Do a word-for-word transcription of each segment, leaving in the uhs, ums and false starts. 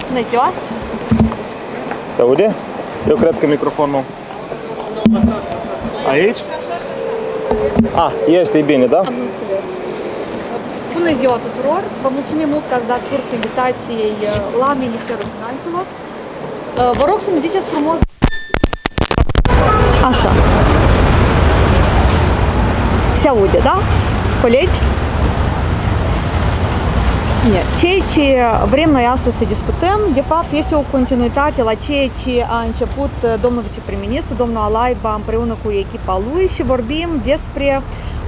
Bună ziua! Se aude? Eu cred că microfonul... Aici? Ah, este bine, da? Am înțeles. Bună ziua tuturor! Vă mulțumim mult că ați dat curs invitației la Ministerul Finanțelor. Vă rog să-mi ziceți frumos... Așa. Se aude, da? Colegi? Ceea ce vrem noi astăzi să discutăm, de fapt, este o continuitate la ceea ce a început domnul viceprim-ministru, domnul Alaiba, împreună cu echipa lui, și vorbim despre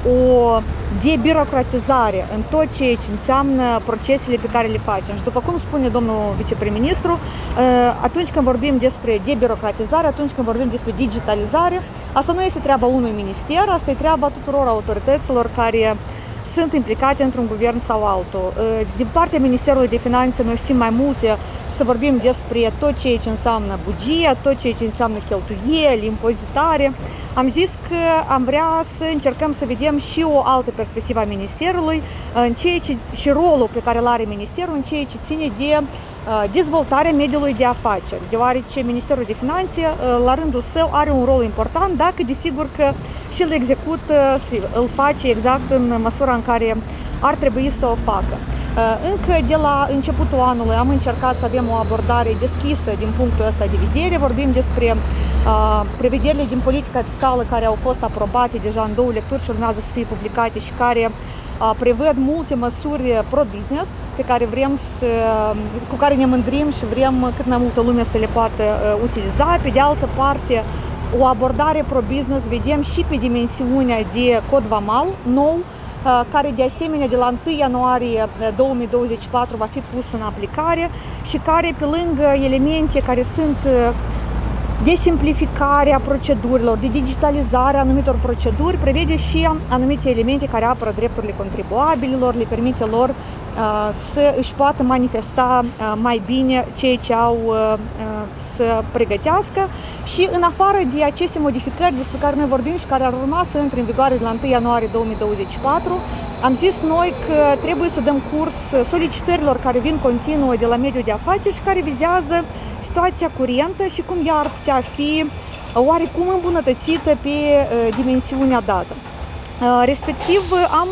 o debirocratizare în tot ceea ce înseamnă procesele pe care le facem. Și după cum spune domnul viceprim-ministru, atunci când vorbim despre debirocratizare, atunci când vorbim despre digitalizare, asta nu este treaba unui minister, asta e treaba tuturor autorităților care sunt implicate într-un guvern sau altul. Din partea Ministerului de Finanțe noi știm mai multe să vorbim despre tot ceea ce înseamnă buget, tot ceea ce înseamnă cheltuieli, impozitare. Am zis că am vrea să încercăm să vedem și o altă perspectivă a Ministerului în ceea ce, și rolul pe care îl are Ministerul în ceea ce ține de dezvoltarea mediului de afaceri, deoarece Ministerul de Finanțe, la rândul său, are un rol important, dacă desigur că și îl execută, îl face exact în măsura în care ar trebui să o facă. Încă de la începutul anului am încercat să avem o abordare deschisă din punctul ăsta de vedere. Vorbim despre uh, prevederile din politica fiscală care au fost aprobate deja în două lecturi și urmează să fie publicate și care uh, prevăd multe măsuri pro-business pe care vrem să, cu care ne mândrim și vrem cât mai multă lume să le poată uh, utiliza. Pe de altă parte, o abordare pro-business vedem și pe dimensiunea de cod vamal nou, care de asemenea de la întâi ianuarie două mii douăzeci și patru va fi pus în aplicare și care, pe lângă elemente care sunt de simplificare a procedurilor, de digitalizare a anumitor proceduri, prevede și anumite elemente care apără drepturile contribuabililor, le permite lor să își poată manifesta mai bine ceea ce au să pregătească. Și în afară de aceste modificări despre care noi vorbim și care ar urma să intre în vigoare de la întâi ianuarie două mii douăzeci și patru, am zis noi că trebuie să dăm curs solicitărilor care vin continuu de la mediul de afaceri și care vizează situația curentă și cum ea ar putea fi oarecum îmbunătățită pe dimensiunea dată. Respectiv, am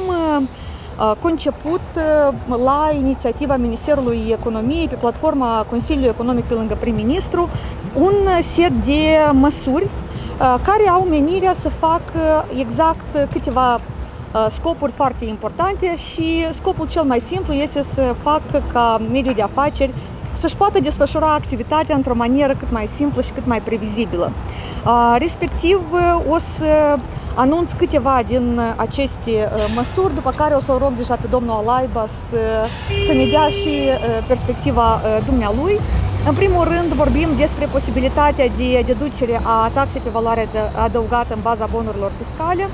conceput la inițiativa Ministerului Economiei, pe platforma Consiliului Economic pe lângă prim-ministru, un set de măsuri care au menirea să facă exact câteva scopuri foarte importante și scopul cel mai simplu este să facă ca mediul de afaceri să-și poată desfășura activitatea într-o manieră cât mai simplă și cât mai previzibilă. Respectiv, o să anunț câteva din aceste măsuri, după care o să o rog deja pe domnul Alaiba să, să ne dea și perspectiva dumnealui. În primul rând vorbim despre posibilitatea de deducere a taxei pe valoare adăugată în baza bonurilor fiscale,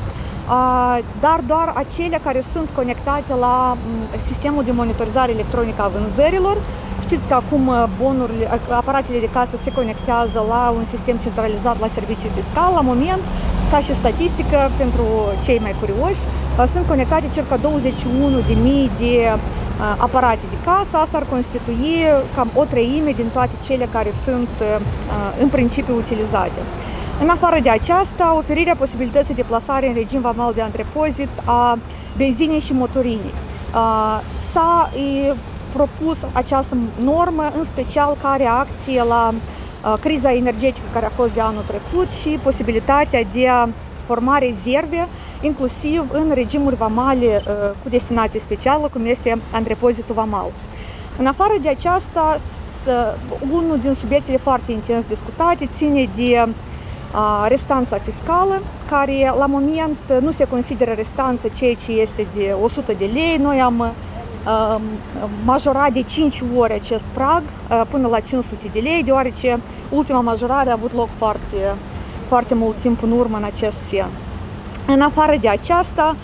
dar doar acelea care sunt conectate la sistemul de monitorizare electronică a vânzărilor. Știți că acum bonurile, aparatele de casă se conectează la un sistem centralizat la serviciul fiscal. La moment, ca și statistică, pentru cei mai curioși, sunt conectate circa douăzeci și unu de mii de aparate de casă. Asta ar constitui cam o treime din toate cele care sunt în principiu utilizate. În afară de aceasta, oferirea posibilității de plasare în regim vamal de antrepozit a benzinei și motorinii. S-a propus această normă în special ca reacție la criza energetică care a fost de anul trecut și posibilitatea de a forma rezerve, inclusiv în regimuri vamale cu destinație specială, cum este antrepozitul vamal. În afară de aceasta, unul din subiectele foarte intens discutate ține de restanța fiscală, care la moment nu se consideră restanță ceea ce este de o sută de lei. Noi am majorat de cinci ori acest prag până la cinci sute de lei, deoarece ultima majorare a avut loc foarte, foarte mult timp în urmă în acest sens. În afară de aceasta,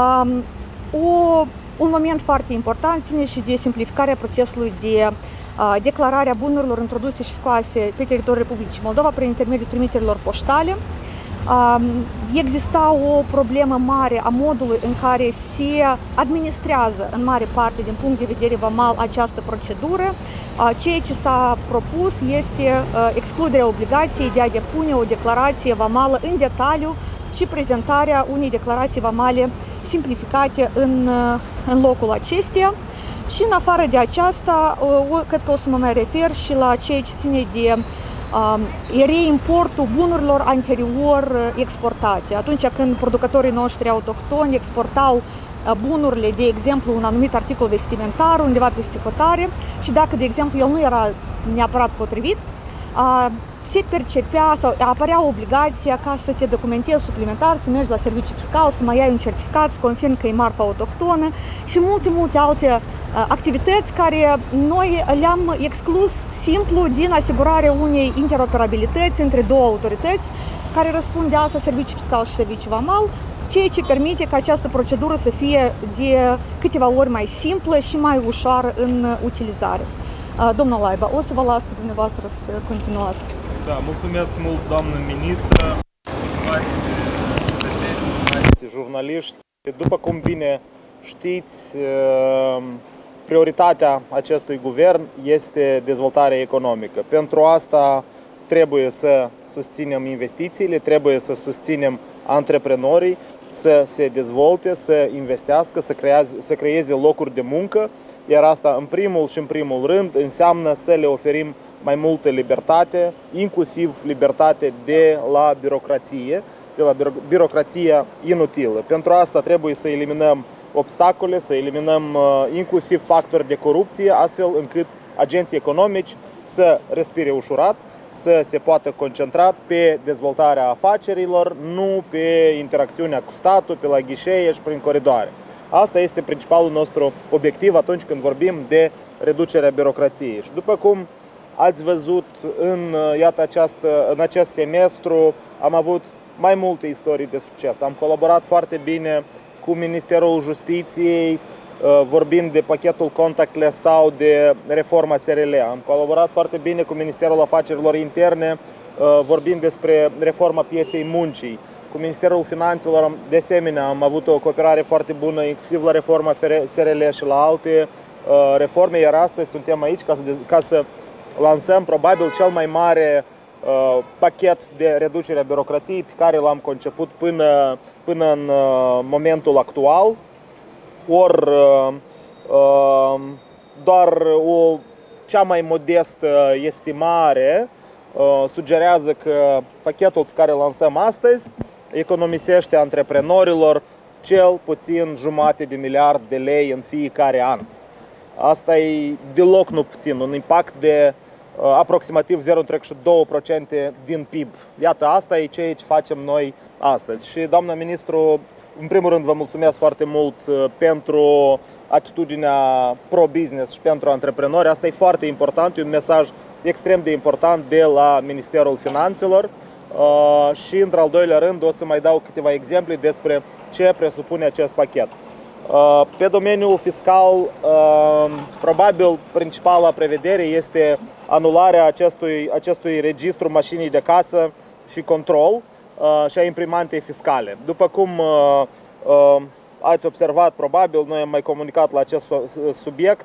o, un moment foarte important ține și de simplificarea procesului de declarare a bunurilor introduse și scoase pe teritoriul Republicii Moldova prin intermediul trimiterilor poștale. Exista o problemă mare a modului în care se administrează în mare parte din punct de vedere vamal această procedură. Ceea ce s-a propus este excluderea obligației de a depune o declarație vamală în detaliu și prezentarea unei declarații vamale simplificate în, în locul acesteia. Și în afară de aceasta, cred că o să mă mai refer și la ceea ce ține de uh, reimportul bunurilor anterior exportate. Atunci când producătorii noștri autohtoni exportau bunurile, de exemplu, un anumit articol vestimentar undeva peste hotare și dacă, de exemplu, el nu era neapărat potrivit, uh, se percepea sau apărea obligația ca să te documentezi suplimentar, să mergi la serviciu fiscal, să mai ai un certificat, să confirmi că e marfă autohtonă și multe, multe alte uh, activități care noi le-am exclus simplu din asigurarea unei interoperabilități între două autorități care răspund de asta, serviciu fiscal și serviciu vamal, ceea ce permite ca această procedură să fie de câteva ori mai simplă și mai ușoară în utilizare. Uh, domnul Laiba, o să vă las pe dumneavoastră să continuați. Da, mulțumesc mult, doamnă ministră, stimați cetățeni, stimați jurnaliști. După cum bine știți, prioritatea acestui guvern este dezvoltarea economică. Pentru asta trebuie să susținem investițiile, trebuie să susținem antreprenorii, să se dezvolte, să investească, să creeze, să creeze locuri de muncă, iar asta în primul și în primul rând înseamnă să le oferim mai multă libertate, inclusiv libertate de la birocrație, de la birocrația inutilă. Pentru asta trebuie să eliminăm obstacole, să eliminăm inclusiv factori de corupție, astfel încât agenții economici să respire ușurat, să se poată concentra pe dezvoltarea afacerilor, nu pe interacțiunea cu statul, pe la ghișee și prin coridoare. Asta este principalul nostru obiectiv atunci când vorbim de reducerea birocrației. Și după cum ați văzut în, iată, această, în acest semestru, am avut mai multe istorii de succes. Am colaborat foarte bine cu Ministerul Justiției, vorbind de pachetul contactless sau de reforma S R L. Am colaborat foarte bine cu Ministerul Afacerilor Interne, vorbind despre reforma pieței muncii. Cu Ministerul Finanțelor, de asemenea, am avut o cooperare foarte bună, inclusiv la reforma S R L și la alte reforme, iar astăzi suntem aici ca să, ca să lansăm probabil cel mai mare uh, pachet de reducere a birocrației pe care l-am conceput până, până în uh, momentul actual. Or, uh, uh, doar o cea mai modestă estimare uh, sugerează că pachetul pe care îl lansăm astăzi economisește antreprenorilor cel puțin jumate de miliard de lei în fiecare an. Asta e deloc nu puțin, un impact de uh, aproximativ zero virgulă doi la sută din P I B. Iată, asta e ceea ce facem noi astăzi. Și, doamna ministru, în primul rând vă mulțumesc foarte mult uh, pentru atitudinea pro-business și pentru antreprenori. Asta e foarte important, e un mesaj extrem de important de la Ministerul Finanțelor. Uh, și, într-al doilea rând, o să mai dau câteva exemple despre ce presupune acest pachet. Pe domeniul fiscal, probabil principala prevedere este anularea acestui, acestui registru mașinii de casă și control și a imprimantei fiscale. După cum ați observat, probabil, noi am mai comunicat la acest subiect,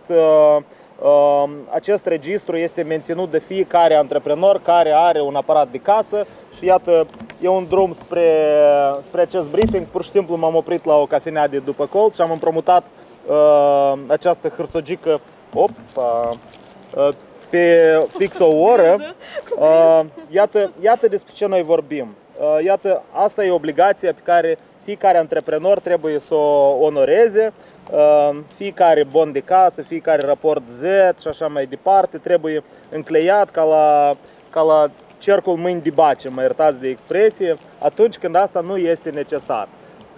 acest registru este menținut de fiecare antreprenor care are un aparat de casă și iată, e un drum spre, spre acest briefing. Pur și simplu m-am oprit la o cafenea de după colț și am împrumutat uh, această hârțogică op, uh, uh, pe fix o oră. Uh, iată, iată despre ce noi vorbim. Uh, iată, asta e obligația pe care fiecare antreprenor trebuie să o onoreze. Fiecare bon de casă, fiecare raport Z și așa mai departe trebuie încleiat ca la, ca la cercul mâini de bace, mă iertați de expresie, atunci când asta nu este necesar.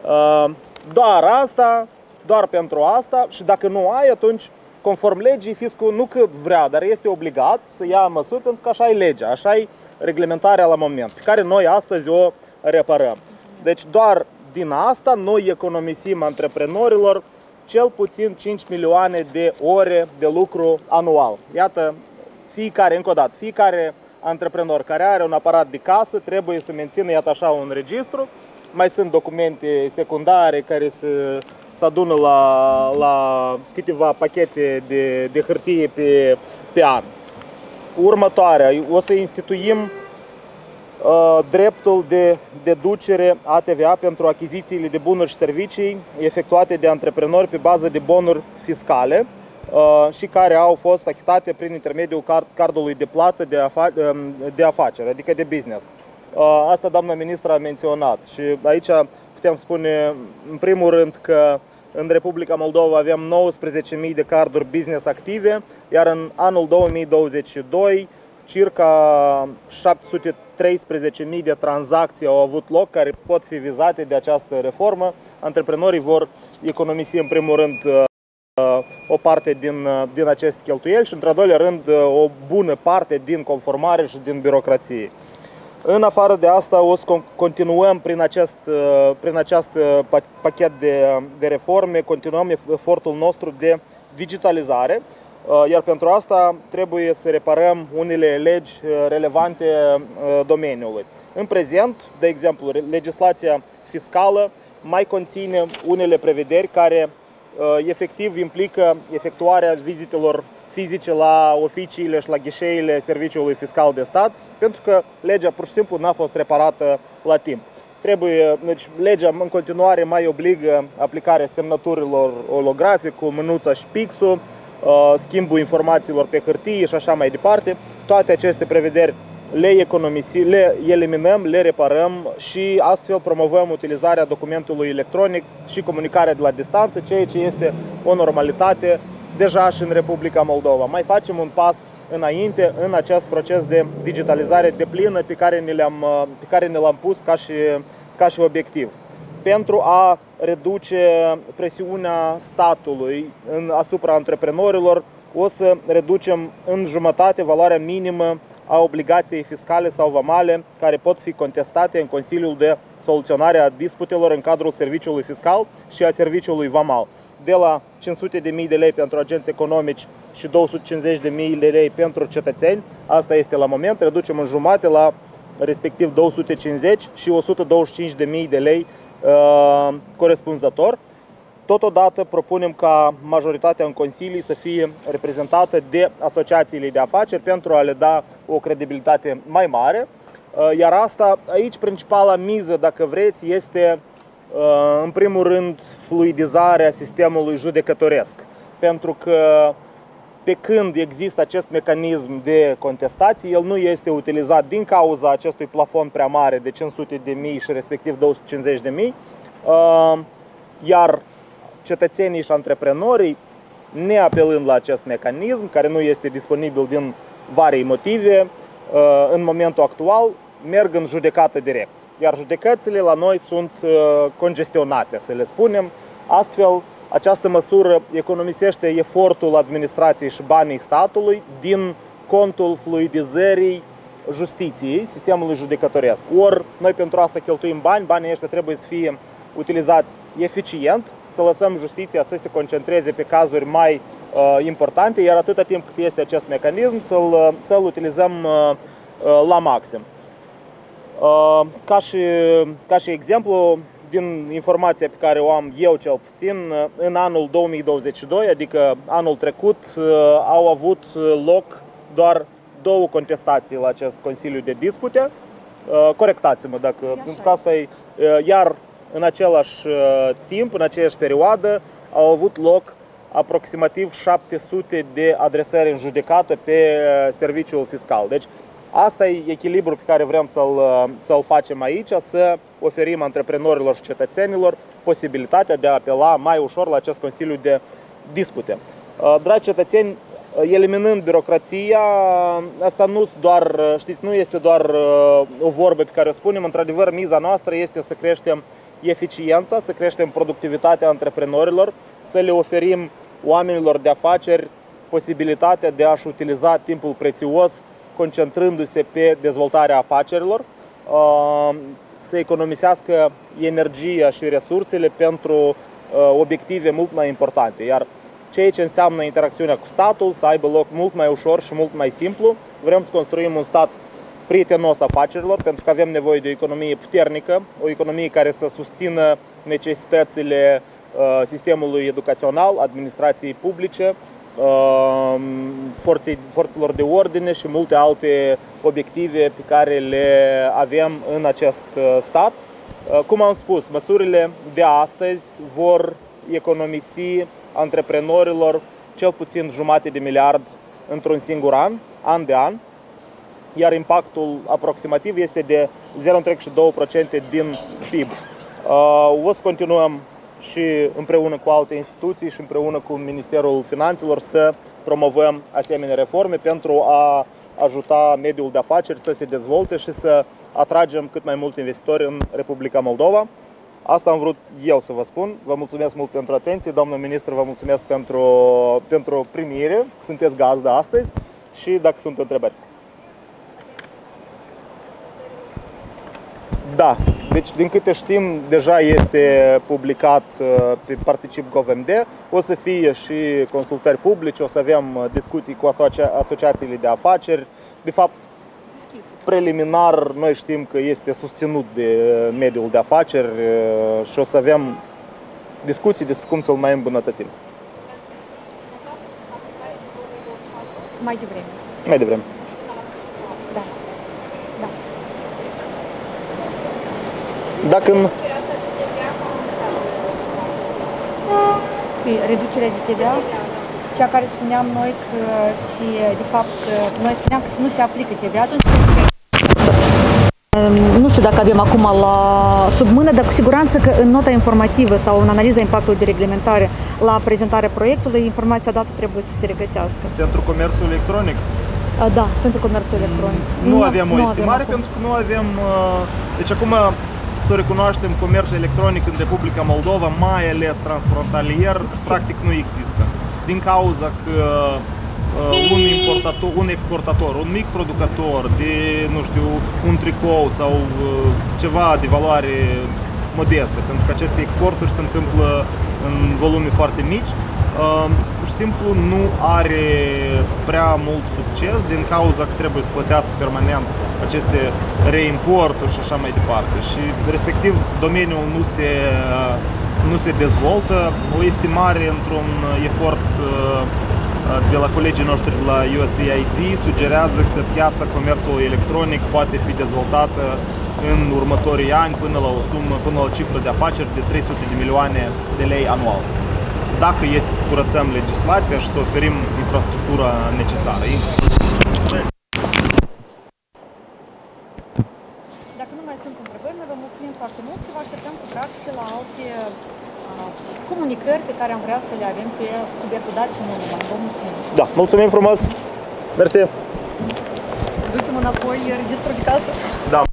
Doar asta, doar pentru asta și dacă nu ai, atunci conform legii, fiscul nu că vrea, dar este obligat să ia măsuri pentru că așa e legea, așa e reglementarea la moment, pe care noi astăzi o reparăm. Deci doar din asta noi economisim antreprenorilor cel puțin cinci milioane de ore de lucru anual. Iată, fiecare, încă o dată, fiecare antreprenor care are un aparat de casă, trebuie să mențină, iată așa, un registru. Mai sunt documente secundare care se, se adună la, la câteva pachete de, de hârtie pe, pe an. Următoarea, o să instituim uh, dreptul de deducere A T V A pentru achizițiile de bunuri și servicii efectuate de antreprenori pe bază de bonuri fiscale uh, și care au fost achitate prin intermediul card, cardului de plată de, afa, de afaceri, adică de business. Uh, asta doamna ministru a menționat și aici putem spune în primul rând că în Republica Moldova avem nouăsprezece mii de carduri business active, iar în anul două mii douăzeci și doi circa șapte sute treisprezece mii de tranzacții au avut loc care pot fi vizate de această reformă. Antreprenorii vor economisi în primul rând o parte din, din aceste cheltuieli și într-al doilea rând o bună parte din conformare și din birocrație. În afară de asta, o să continuăm prin acest, prin acest pachet de, de reforme, continuăm efortul nostru de digitalizare, iar pentru asta trebuie să reparăm unele legi relevante domeniului. În prezent, de exemplu, legislația fiscală mai conține unele prevederi care efectiv implică efectuarea vizitelor fizice la oficiile și la ghișeile Serviciului Fiscal de Stat, pentru că legea pur și simplu n-a fost reparată la timp. Trebuie, deci legea în continuare mai obligă aplicarea semnăturilor olografice cu mânuța și pixul, schimbul informațiilor pe hârtie și așa mai departe. Toate aceste prevederi le economisim, le eliminăm, le reparăm și astfel promovăm utilizarea documentului electronic și comunicarea de la distanță, ceea ce este o normalitate deja și în Republica Moldova. Mai facem un pas înainte în acest proces de digitalizare deplină pe care ne l-am, pe care ne l-am pus ca și, ca și obiectiv. Pentru a reduce presiunea statului în, asupra antreprenorilor, o să reducem în jumătate valoarea minimă a obligației fiscale sau vamale care pot fi contestate în Consiliul de Soluționare a Disputelor în cadrul Serviciului Fiscal și a Serviciului Vamal. De la cinci sute de mii de lei pentru agenți economici și două sute cincizeci de mii de lei pentru cetățeni, asta este la moment, reducem în jumate la respectiv două sute cincizeci și o sută douăzeci și cinci de mii de lei uh, corespunzător. Totodată propunem ca majoritatea în consilii să fie reprezentată de asociațiile de afaceri pentru a le da o credibilitate mai mare. Iar asta, aici principala miză, dacă vreți, este în primul rând fluidizarea sistemului judecătoresc. Pentru că pe când există acest mecanism de contestație, el nu este utilizat din cauza acestui plafon prea mare de cinci sute de mii și respectiv două sute cincizeci de mii, iar cetățenii și antreprenorii, neapelând la acest mecanism, care nu este disponibil din vari motive, în momentul actual, merg în judecată direct. Iar judecățile la noi sunt congestionate, să le spunem. Astfel, această măsură economisește efortul administrației și banii statului din contul fluidizării justiției, sistemului judecătoresc. Ori, noi pentru asta cheltuim bani, banii ăștia trebuie să fie utilizați eficient, să lăsăm justiția să se concentreze pe cazuri mai uh, importante, iar atâta timp cât este acest mecanism, să-l să-l utilizăm uh, uh, la maxim. Uh, ca, și, ca și exemplu, din informația pe care o am eu cel puțin, în anul două mii douăzeci și doi, adică anul trecut, uh, au avut loc doar două contestații la acest Consiliu de Dispute. Uh, corectați-mă dacă, pentru că asta e, uh, iar în același timp, în aceeași perioadă, au avut loc aproximativ șapte sute de adresări în judecată pe serviciul fiscal. Deci asta e echilibrul pe care vrem să-l să-l facem aici, să oferim antreprenorilor și cetățenilor posibilitatea de a apela mai ușor la acest Consiliu de Dispute. Dragi cetățeni, eliminând birocrația, asta nu doar, știți, nu este doar o vorbă pe care o spunem, într-adevăr miza noastră este să creștem eficiența, să creștem productivitatea antreprenorilor, să le oferim oamenilor de afaceri posibilitatea de a-și utiliza timpul prețios concentrându-se pe dezvoltarea afacerilor, să economisească energia și resursele pentru obiective mult mai importante. Iar ceea ce înseamnă interacțiunea cu statul să aibă loc mult mai ușor și mult mai simplu. Vrem să construim un stat prietenos afacerilor, pentru că avem nevoie de o economie puternică, o economie care să susțină necesitățile sistemului educațional, administrației publice, forței, forțelor de ordine și multe alte obiective pe care le avem în acest stat. Cum am spus, măsurile de astăzi vor economisi antreprenorilor cel puțin jumate de miliard într-un singur an, an de an, iar impactul aproximativ este de zero virgulă doi la sută din P I B. O să continuăm și împreună cu alte instituții și împreună cu Ministerul Finanțelor să promovăm asemenea reforme pentru a ajuta mediul de afaceri să se dezvolte și să atragem cât mai mulți investitori în Republica Moldova. Asta am vrut eu să vă spun. Vă mulțumesc mult pentru atenție. Doamnă ministru, vă mulțumesc pentru, pentru primire. Sunteți gazdă astăzi și dacă sunt întrebări. Da, deci din câte știm, deja este publicat pe Particip GovMD. O să fie și consultări publice, o să avem discuții cu asocia asociațiile de afaceri. De fapt, preliminar, noi știm că este susținut de mediul de afaceri și o să avem discuții despre cum să-l mai îmbunătățim. Mai devreme. Mai devreme. Da. Da. Dacă în... Reducerea de T V A, cea care spuneam noi că, se, de fapt, noi spuneam că nu se aplică T V A atunci când se... Nu știu dacă avem acum la sub mână, dar cu siguranță că în nota informativă sau în analiza impactului de reglementare la prezentarea proiectului, informația dată trebuie să se regăsească. Pentru comerțul electronic? Da, pentru comerțul electronic. Nu, nu avem o estimare avem pentru că nu avem... Deci acum să recunoaștem comerțul electronic în Republica Moldova, mai ales transfrontalier, practic nu există. Din cauza că un importator, un exportator, un mic producător de, nu știu, un tricou sau ceva de valoare modestă, pentru că aceste exporturi se întâmplă în volume foarte mici, pur și simplu nu are prea mult succes din cauza că trebuie să plătească permanent aceste reimporturi și așa mai departe. Și respectiv domeniul nu se, nu se dezvoltă. O estimare într-un efort de la colegii noștri de la U S A I D sugerează că piața comerțului electronic poate fi dezvoltată în următorii ani până la o sumă, până la o cifră de afaceri de trei sute de milioane de lei anual. Dacă este să curățăm legislația și să oferim infrastructura necesară. Dacă nu mai sunt întrebări, noi vă mulțumim foarte mult și vă așteptăm cu drag și la alte uh, comunicări pe care am vrea să le avem pe subiectul dat și nu numai. Vă mulțumim! Da, mulțumim frumos! Mersi! Ducem înapoi registrul de casă? Da.